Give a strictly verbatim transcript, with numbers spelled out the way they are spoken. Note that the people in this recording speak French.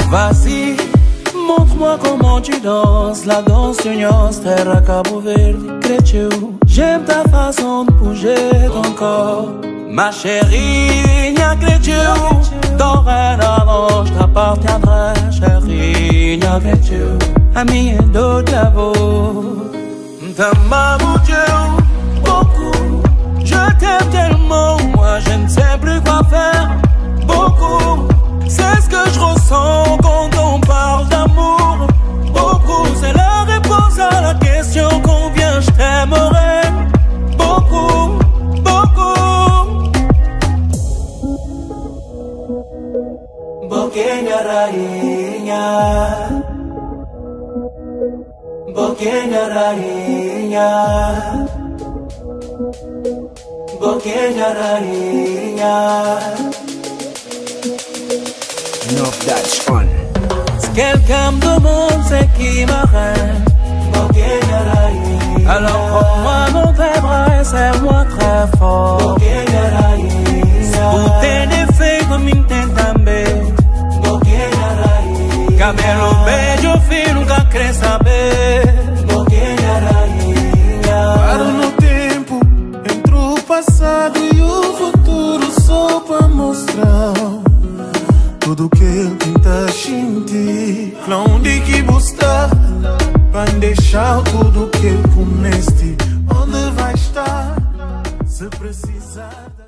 Vas-y, montre-moi comment tu danses. La danse unios, terre à Cabo Verde, Crétio. J'aime ta façon de bouger ton corps. Ma chérie, nia Crétio. Dorénavant, je t'appartiendrai, chérie, nia Crétio. Ami et d'autres lavo. T'aimes mon Dieu, beaucoup. Je t'aime tellement, moi je ne sais plus quoi faire. Beaucoup, c'est ce que je ressens quand on parle d'amour. Beaucoup, c'est la réponse à la question combien je t'aimerai. Beaucoup, beaucoup. Boqueña rainha, Boqueña rainha, Boqueña rainha. Enough that's on. Si quelqu'un me demande c'est qui ma reine, Boqueña rainha. Alors prends-moi dans tes bras et serre-moi très fort, Boqueña rainha. Pour tes défaits comme une tentambe, Boqueña rainha. Cabelo bello fino nunca quer saber, Boqueña rainha. Paro no tempo entre o passado e o futuro só pra mostrar tudo que ele tenta sentir. Onde que buscar pra deixar tudo que ele conhece? Onde vai estar se precisar?